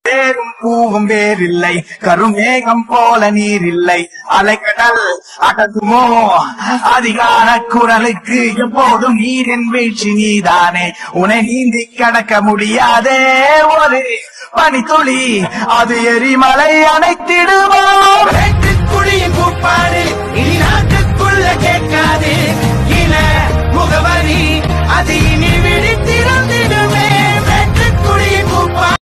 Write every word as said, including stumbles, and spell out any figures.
தேரும் பூவும் வேறில்லை, கருமேகம் போல நீர் இல்லை, அலைக்கடல் அடக்குமோ அதிகார குரலுக்கு எப்போதும் நீரின் வீழ்ச்சி நீதானே, உன்னை நீந்தி கடக்க முடியாதே ஒரு பனித்துளி, அது எரிமலை அணைத்திடுமோ. குடியின் கூப்பாடு இனி நாட்டுக்குள்ள